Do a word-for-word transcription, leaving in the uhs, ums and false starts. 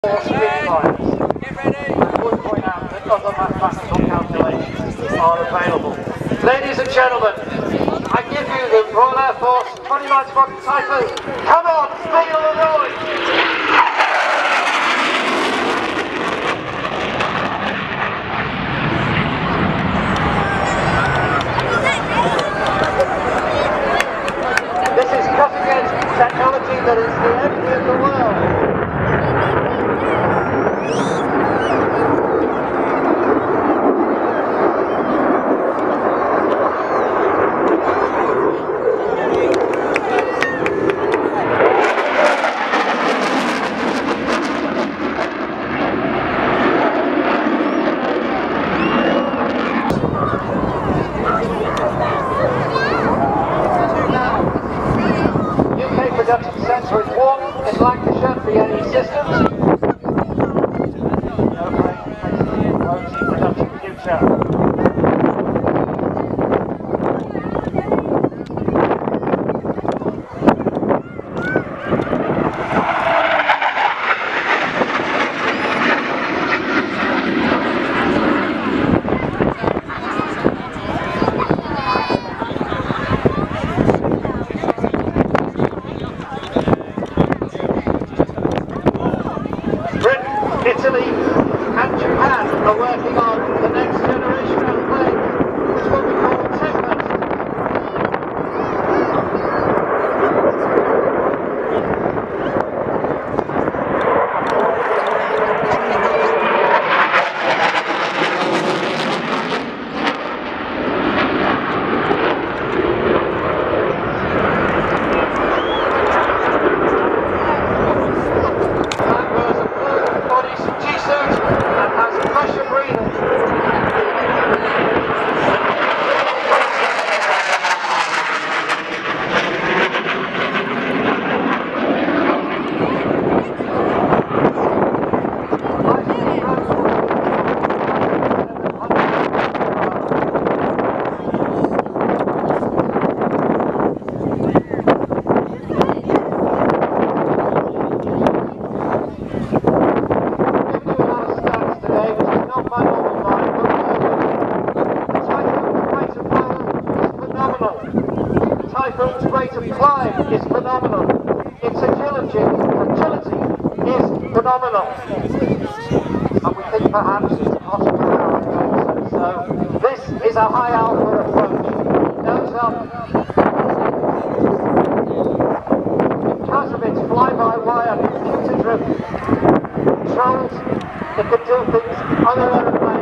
Get ready. I would point out that other mathematical calculations are available. Ladies and gentlemen, I give you the Royal Air Force twenty-nine Squadron Typhoon. Come on, feel the noise! This is cutting-edge technology that is the envy of the world. Production centre is one in Lancashire, B A E Systems. Okay, excellent. Production future. Italy and Japan are working on the next generation of plane, which will be called Typhoon. Typhoon's rate of climb is phenomenal. Its agility, agility is phenomenal. And we think perhaps it's possible to so. So this is a high alpha approach. Nose up. Because of its fly-by-wire computer-driven controls, it can do things other airplanes